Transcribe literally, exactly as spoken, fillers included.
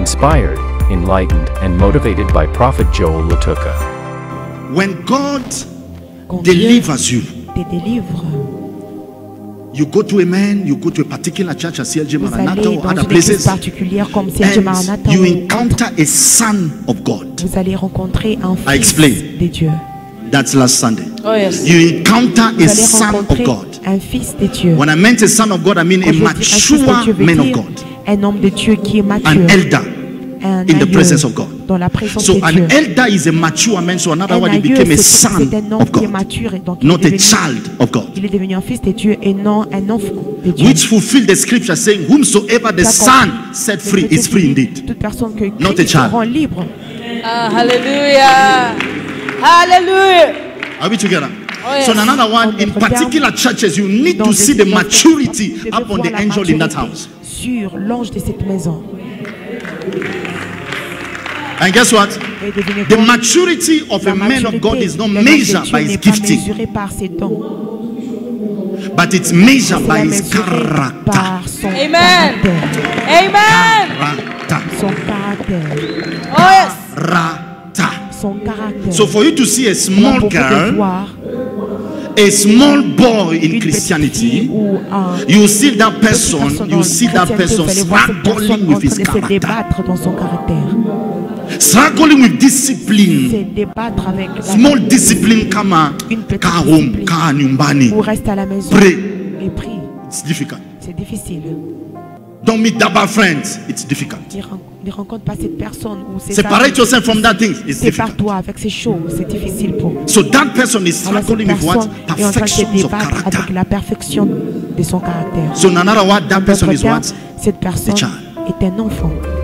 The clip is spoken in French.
inspired, enlightened, and motivated by Prophet Joel Lutuka. When God Quand delivers Dieu you, te délivre, you go to a man, you go to a particular church at C L G vous Maranatha allez or dans other une église places, particulière comme C L G Maranatha, and you ou encounter a son of God. vous allez rencontrer un I fils explain. de Dieu. That's last Sunday. Oh yes. You encounter Vous a allez son of rencontrer God. un fils de Dieu. When I meant a son of God, I mean Quand a je dis un fils de Dieu, mature veut man of dire God, un homme de Dieu qui est mature, an elder un in the aïeux presence of God. dans la présence So de an Dieu. elder is a mature man, so another Un word, he aïeux, became a c'est son c'est un homme of qui est God, mature, et donc il not est a devenu, child of God. il est devenu un fils de Dieu et non un enfant de Dieu. Which fulfill the scripture saying, whomsoever the son set free is free indeed. Toute personne que Not a Christ child. rend libre. Ah, hallelujah. Hallelujah. Are we together? Oh, yes. So in another one, in Notre particular churches, you need Dans to des see the églises, maturity vous devez upon voir the la angel in that maturité house. sur l'ange de cette maison. And guess what? Et devinez The quoi? maturity of La a man of God maturité is not d'un homme de measured Dieu by his n'est pas gifting, mesurée par ses dons, but it's measured c'est by la his mesurée character. par son Amen. caractère. Amen. Character. Son caractère. Oh yes. Character. Son caractère. So for you to see a Alors, small pour vous de girl, voir a small boy in une petite fille Christianity, ou un you see that petite person, personne you dans see la that chrétienté, person vous allez voir cette struggling personne en with train his de se character, débattre dans son caractère. struggling with discipline. C'est débattre avec la Small discipline kama une petite ka home, discipline. ka nyumbani. Ou reste à la maison Pray. et prie. It's difficult. C'est difficile. Don't meet Daba friends. It's difficult. Ne ren- ne rencontre pas cette personne ou ces Separate yourself from that thing. It's difficult. Sépare-toi avec ces choses. C'est difficile pour. So that person is Alors cette struggling with what? personne est en train de se Perfections of débattre avec character. la perfection de son caractère. So in another word, that En person d'autres is termes, what? cette personne child. est un enfant.